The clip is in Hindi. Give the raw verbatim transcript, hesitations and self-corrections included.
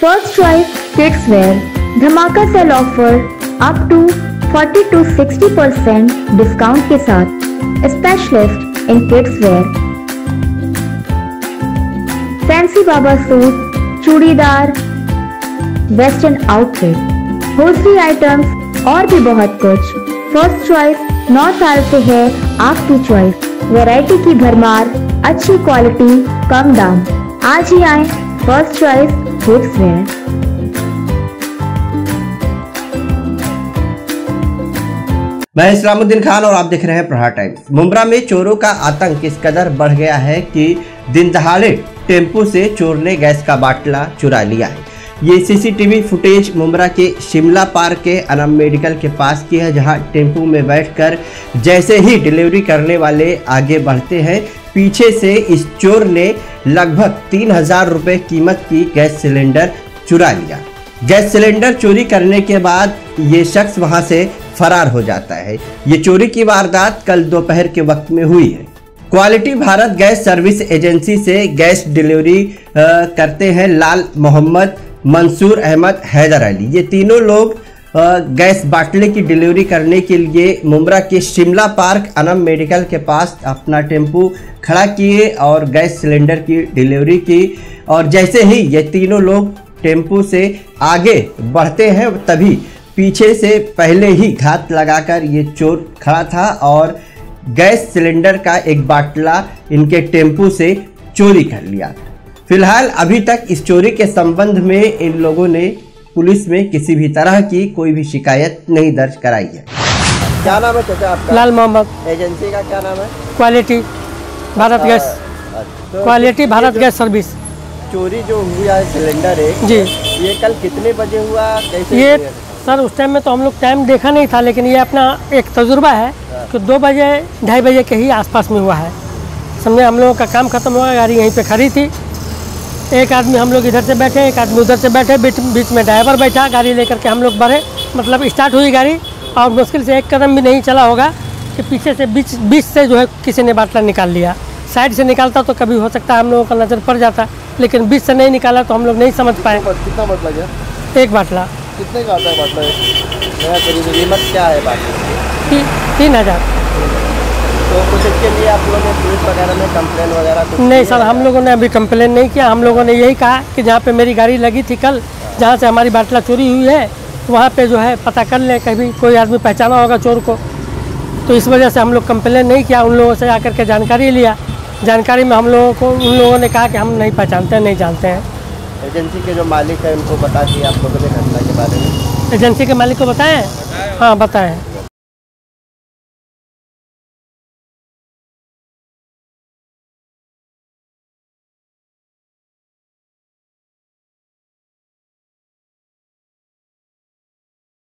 फर्स्ट चॉइस किड्स वेयर धमाका sale offer up to forty to sixty percent discount के साथ specialist in kids wear, fancy बाबा suit, churidar, western outfit, hosiery items और भी बहुत कुछ। फर्स्ट चॉइस नौ साल से है आपकी चॉइस। वैरायटी की भरमार, अच्छी क्वालिटी, कम दाम। आज ही आए फर्स्ट चॉइस किड्स वेयर। मैं इस्लामुद्दीन खान और आप देख रहे हैं प्रहार टाइम्स। मुंब्रा में चोरों का आतंक इस कदर बढ़ गया है कि दिन दहाड़े टेम्पो से चोर ने गैस का बाटला चुरा लिया है। ये सीसीटीवी फुटेज मुंब्रा के शिमला पार्क के अनम मेडिकल के पास की है, जहां टेम्पो में बैठकर जैसे ही डिलीवरी करने वाले आगे बढ़ते हैं, पीछे से इस चोर ने लगभग तीन हजार रुपये कीमत की गैस सिलेंडर चुरा लिया। गैस सिलेंडर चोरी करने के बाद ये शख्स वहां से फरार हो जाता है। ये चोरी की वारदात कल दोपहर के वक्त में हुई है। Quality Bharat gas service agency से गैस डिलीवरी करते हैं लाल मोहम्मद, मंसूर अहमद, हैदर अली। ये तीनों लोग गैस बाटले की डिलीवरी करने के लिए मुंब्रा के शिमला पार्क अनम मेडिकल के पास अपना टेम्पो खड़ा किए और गैस सिलेंडर की डिलीवरी की। और जैसे ही ये तीनों लोग टेम्पो से आगे बढ़ते हैं, तभी पीछे से पहले ही घात लगाकर ये चोर खड़ा था और गैस सिलेंडर का एक बाटला इनके टेम्पो से चोरी कर लिया। फिलहाल अभी तक इस चोरी के संबंध में इन लोगों ने पुलिस में किसी भी तरह की कोई भी शिकायत नहीं दर्ज कराई है। क्या नाम है चाचा आपका? लाल मोहम्मद। एजेंसी का क्या नाम है? Quality Bharat gas. तो क्वालिटी भारत गैस सर्विस। चोरी जो हुआ है सिलेंडर है जी, ये कल कितने बजे हुआ, कैसे? ये सर उस टाइम में तो हम लोग टाइम देखा नहीं था, लेकिन ये अपना एक तजुर्बा है कि दो बजे ढाई बजे के ही आसपास में हुआ है। समझे, हम लोगों का काम खत्म हुआ, गाड़ी यहीं पे खड़ी थी। एक आदमी हम लोग इधर से बैठे, एक आदमी उधर से बैठे, बीच बीच में ड्राइवर बैठा, गाड़ी लेकर के हम लोग बढ़े। मतलब स्टार्ट हुई गाड़ी और मुश्किल से एक कदम भी नहीं चला होगा कि पीछे से बीच बीच से जो है किसी ने बाटला निकाल लिया। साइड से निकालता तो कभी हो सकता है हम लोगों का नज़र पड़ जाता, लेकिन बीच से नहीं निकाला तो हम लोग नहीं समझ पाए। कितना बाटला गया? एक बाटला। कितने का आता है बाटला? कीमत क्या है बाटले? तीन हजार। तो कुछ इसके लिए आप लोगों ने पुलिस वगैरह में कंप्लेन वगैरह कुछ? नहीं सर, हम लोगों ने अभी कंप्लेन नहीं किया। हम लोगों ने यही कहा कि जहाँ पे मेरी गाड़ी लगी थी कल, जहाँ से हमारी बाटला चोरी हुई है, वहाँ पे जो है पता कर लें, कभी कोई आदमी पहचाना होगा चोर को। तो इस वजह से हम लोग कंप्लेन नहीं किया। उन लोगों से आकर के जानकारी लिया। जानकारी में हम लोगों को उन लोगों ने कहा कि हम नहीं पहचानते हैं, नहीं जानते हैं। एजेंसी के जो मालिक है उनको बता दिए आप लोगों ने घटना के बारे में? एजेंसी के मालिक को बताएं? हाँ बताएं।